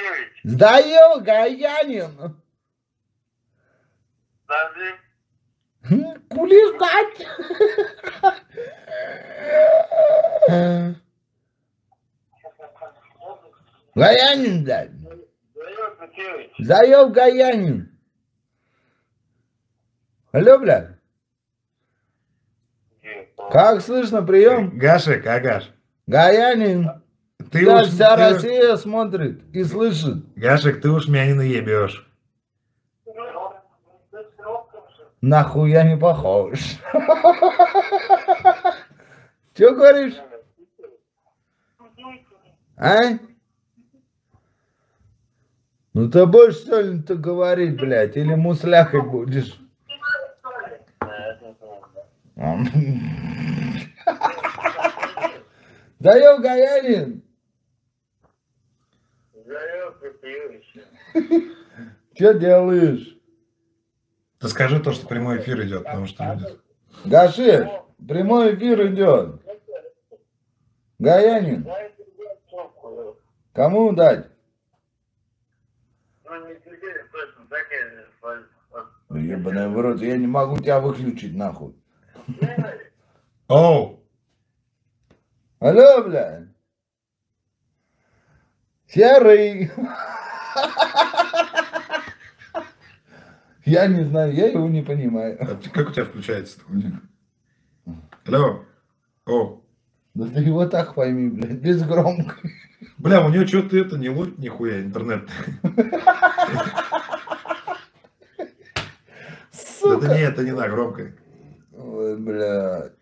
Сдаю, Гаянин. Кули ждать. Гаянин, блядь. Заеб, Гаянин. Алло, блядь. Как слышно, прием? Гашек, Агаш. Гаянин. Ты Да, уж, вся Россия смотрит и слышит. Гашек, ты уж меня не наебешь. Нахуй я не похож. Че говоришь? А? Ну ты будешь что ли-то говорить, блядь, или муслякой будешь? Даём, Гаянин. Че делаешь? Ты скажи то, что прямой эфир идет, потому что люди... Гашиш, прямой эфир идет. Гаянин. Кому дать? Ебаный в рот, я не могу тебя выключить нахуй. Оу! Алло, бля. Серый. Я не знаю, я его не понимаю. А как у тебя включается? Алло? О! Да ты его так пойми, блядь, без громко. Бля, у него что-то это не ловит нихуя интернет. Сука. Это не так громко. Ой, блядь.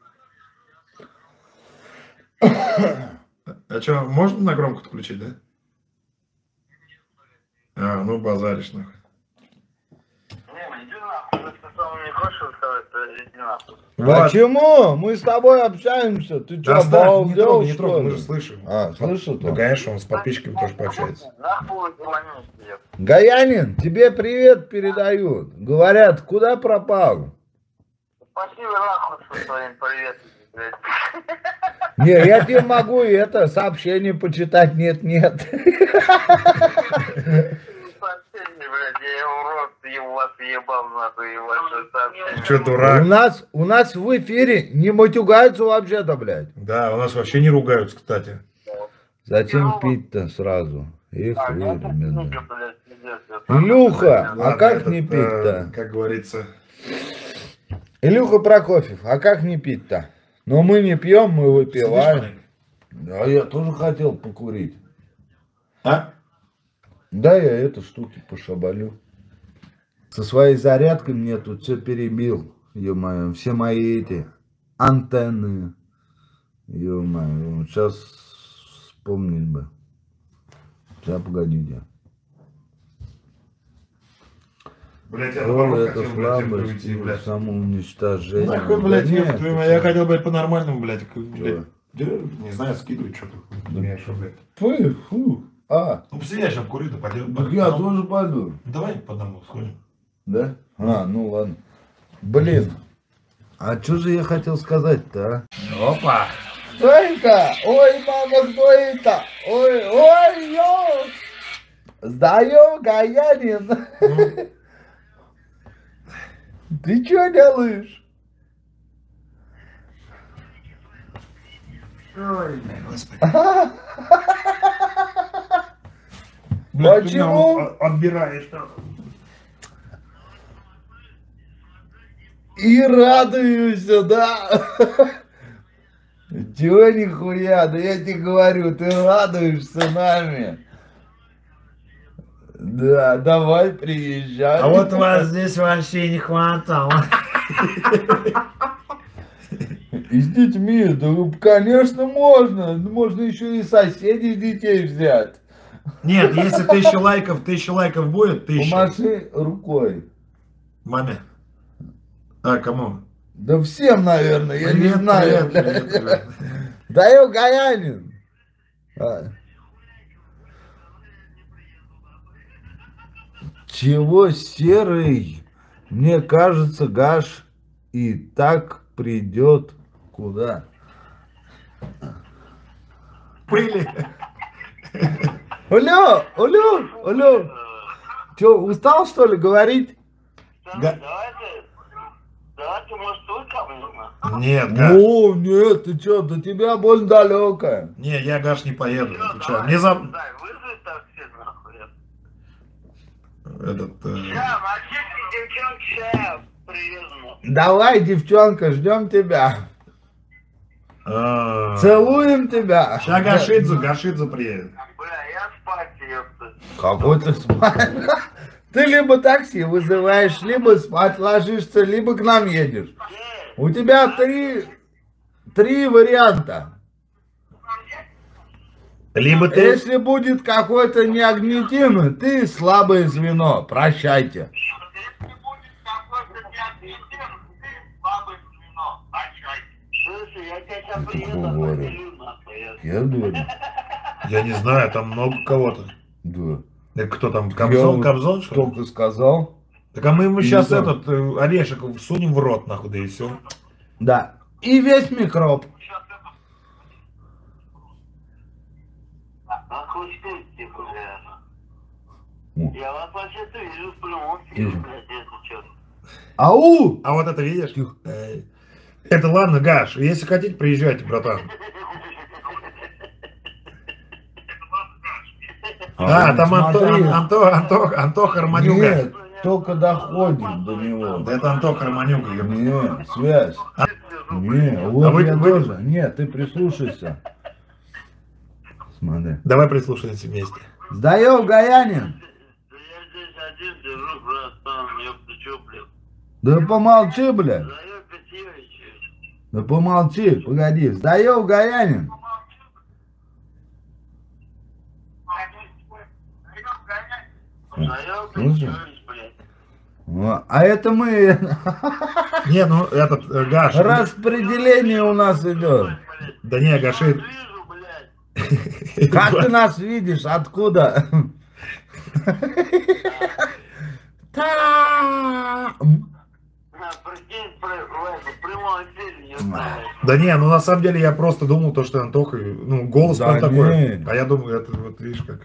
А что, можно на громко включить, да? А, ну базаришь нахуй. Почему? Мы с тобой общаемся. Ты Да, что, оставь, не трогай, балдел, не трогай, что мы ли? же слышим. А, слышал Да, то? конечно, он с подписчиками тоже пообщается. Гаянин, тебе привет передают. Говорят, куда пропал? Спасибо нахуй со своим приветом, блядь. Не, я тебе могу это сообщение почитать. Нет. Сообщение, блядь, я урод, я вас ебал, нахуй, и ваше сообщение. Че, дурак? У нас в эфире не матюгаются вообще-то, блядь. Да, у нас вообще не ругаются, кстати. Зачем пить-то сразу? Эх, ребята. Блядь, пиздец, Илюха, а Ладно, как этот, не пить-то? как говорится... Илюха Прокофьев, а как не пить-то? Но мы не пьем, мы выпиваем. Слышишь, Да, я тоже хотел покурить. а? Да, я эту штуки пошабалю. Со своей зарядкой мне тут все перебил. Ё-моё, все мои эти антенны. Ё-моё, сейчас вспомнить бы. Сейчас, погодите. Блять, я Школа наоборот это хотел, блядь, всех слабость, провести, блядь. самоуничтожение. Нахуй, блядь, Да ёб нет, твою мать, я хотел, блядь, по-нормальному, блядь, не знаю, скидывать что-то. Фу, фу. Ну, посидишь, сейчас курю, да пойдем. Так я тоже пойду. Давай по одному сходим. Да? А, ну ладно. Блин, а что же я хотел сказать-то, а? Опа! Кто это? Ой, мама, кто это? Ой, ё! Сдаём, Гаянин. Ты что делаешь? Ой, господи. Почему? Отбираешь там. И радуешься, да? Чего нихуя? Да я тебе говорю, ты радуешься нами. Да, давай приезжай. А вот вас здесь вообще не хватало. И с детьми, да, конечно, можно. Можно еще и соседей детей взять. Нет, если 1000 лайков будет, 1000. Помаши рукой. Маме. А, кому? Да всем, наверное, я не Привет, знаю. привет, привет. Даём, Гаянин. Чего серый? Мне кажется, Гаш и так придет куда? Пыли. Алло. Че, устал, что ли, говорить? Давайте, может, только обнимем. Нет, Гаш. О, нет, ты че, до тебя больно далекая. Не, я, Гаш, не поеду. Отвечаю. Давай, Мне за... дай, вызови такси, нахуй. Этот... Ща, мальчишки, девчонки, ща, привезу. Давай, девчонка, ждем тебя. Целуем тебя. Сейчас Гашидзе приедет. Бля, я спать, ёпта. Какой ты спать? Ты либо такси вызываешь, либо спать ложишься, либо к нам едешь. У тебя три варианта. Либо ты... Если будет какой-то неогнетимый, ты слабое звено. Прощайте. Слушай, я тебя сейчас приеду, определю, нахуй. Я говорю. Я не знаю, там много кого-то. Да. Это кто там? Кобзон, что ли? Только сказал. Так а мы ему сейчас да. этот орешек всунем в рот, нахуй, да и все. Да. И весь микроб. Охуеть, бля. Я вас вообще-то вижу в прямом эфире, блядь, если чё. Ау! А вот это видишь? Это ладно, Гаш, если хотите, приезжайте, братан. Там смотри. Антох Арманюга. Нет, только доходит до него. Да это Антох Арманюга. Нет, связь. Не, вот вы- я вы- тоже. Нет, ты прислушайся. Смотри. Давай прислушаемся вместе. Сдаём, Гаянин. Да я здесь один держу, братан, ёпта, чё, блядь. Да помолчи, блядь. Заёб Петрович. Да помолчи, погоди. Сдаём, Гаянин. Заёб Слушай. Петрович, блядь. А это мы... Не, ну этот, Гаш. Распределение у нас идет. Да не, Гаши. Вижу, блядь. Как ты нас видишь? Откуда? Прикинь, в прямом эфире, ёпта. Да не, ну на самом деле я просто думал, то, что Антоха, ну, голос Да прям такой. не. А я думаю, это вот видишь как.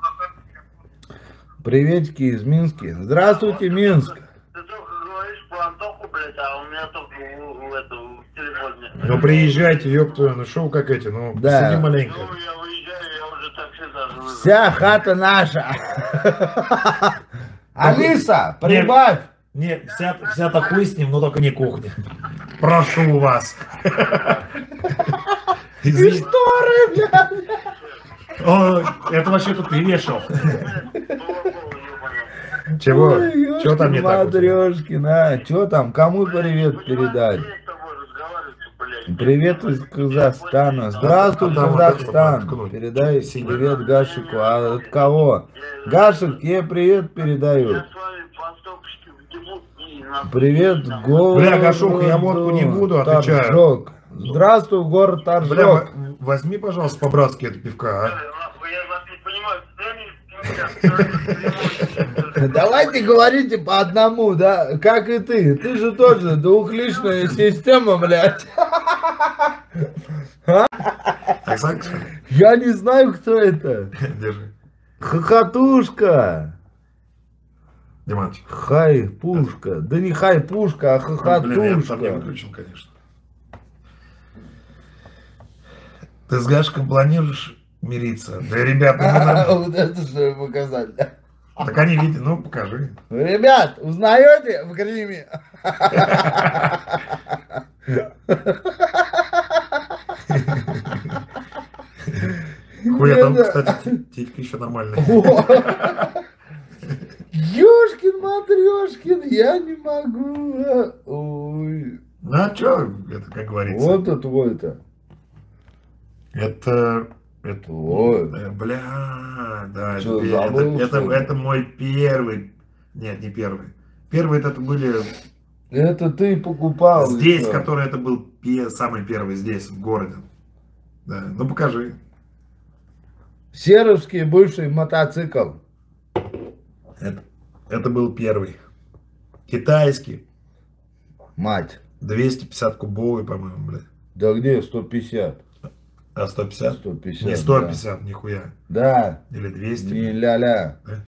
Приветики из Минска. Здравствуйте, Минск. Ты только говоришь по Антоху, блядь, а у меня только в телефоне. Ну приезжайте, ёпта, ну шоу как эти, ну Да. посиди маленько. Ну, я выезжаю, я уже такси даже вызвал. Вся хата наша. Алиса, прибавь. Не, вся-то хуй с ним, но только не кухня. Прошу вас. И Извини. шторы, бля. О, это вообще-то ты вешал. Чего? Ой, Чего там не так? Матрешкин, а? Чё там? Кому привет передать? Привет из Казахстана. Здравствуй, А там вот Казахстан. это вот Передай синий. привет Гашику. А от кого? Гашик, тебе привет передают. Привет, город. Бля, Гашух, я водку не буду, отвечаю. Торжок. Здравствуй, город Торжок. Бля, возьми, пожалуйста, по-братски это пивка, а? Давайте говорите по одному, да? Как и ты. Ты же тоже двухличная система, блядь. Оксанка? Я не знаю, кто это. Держи. Хохотушка. Диманыч. Хай-пушка. Да не хай-пушка, а Блин, я там не хохотушка. выключил, конечно. Ты с Гашком планируешь мириться? Да, ребят, ну, мы на- Вот это что показать. так они видят, ну покажи. Ребят, узнаете в гриме? Хуя там, Это- кстати, титька еще нормальная. Ёшкин, матрешкин, я не могу. Ой. Ну а чё, это как говорится. Вот это твой-то. Это Ой. бля, да, Чё, это, забыл, это, что ли? это мой первый. Нет, не первый. Первый это были Это ты покупал. здесь, ещё. который это был самый первый здесь, в городе. Да, ну покажи. Серовский бывший мотоцикл. Это был первый. Китайский. Мать. 250 кубовый, по-моему, блядь. Да где 150? А 150? 150. Не 150, нихуя. Да. Или 200. Не ля-ля. Да?